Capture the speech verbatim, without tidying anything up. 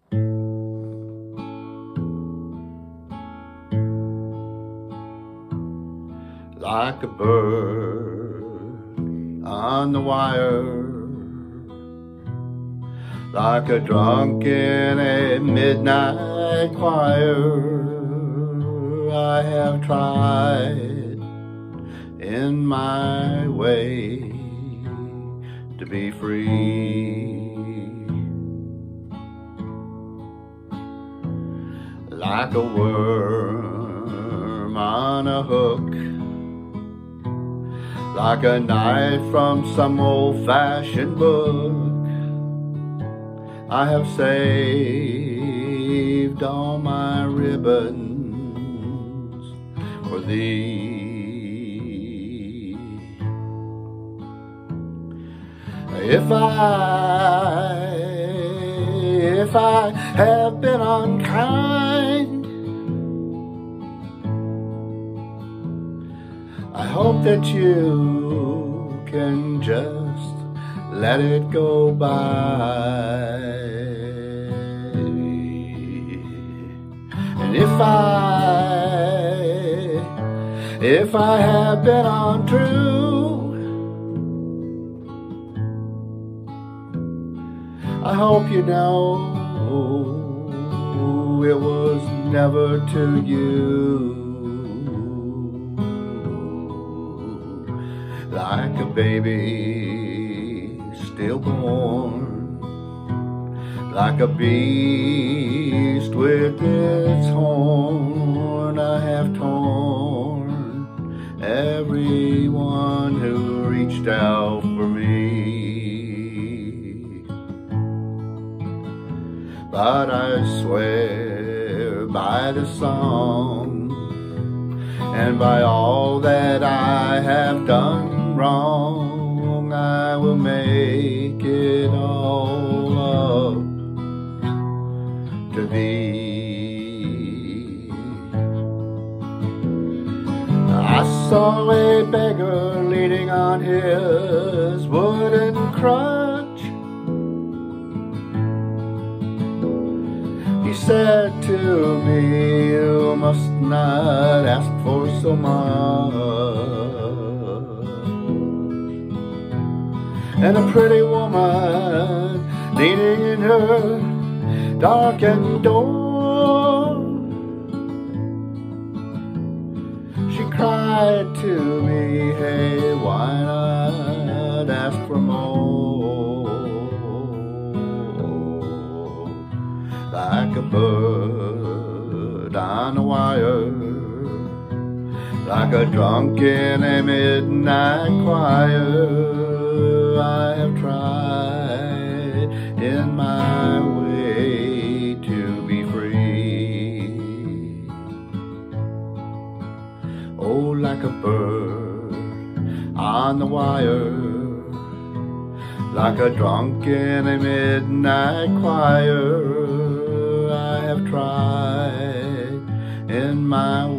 Like a bird on the wire, like a drunk in a midnight choir. I have tried in my way to be free, like a worm on a hook, like a knife from some old-fashioned book. I have saved all my ribbons for thee. If I, if I have been unkind, I hope that you can just let it go by. And if I, if I have been untrue, I hope you know it was never to you. Like a baby stillborn, like a beast with its horn, I have torn everyone who reached out for me. But I swear by the song and by all that I have done wrong, I will make it all up to thee. I saw a beggar leaning on his wooden crutch. He said to me, you must not ask for so much. And a pretty woman leaning in her darkened door, she cried to me, hey, why not ask for more? Like a bird on a wire, like a drunk in a midnight choir, I have tried in my way to be free. Oh, like a bird on the wire, like a drunk in a midnight choir, I have tried in my way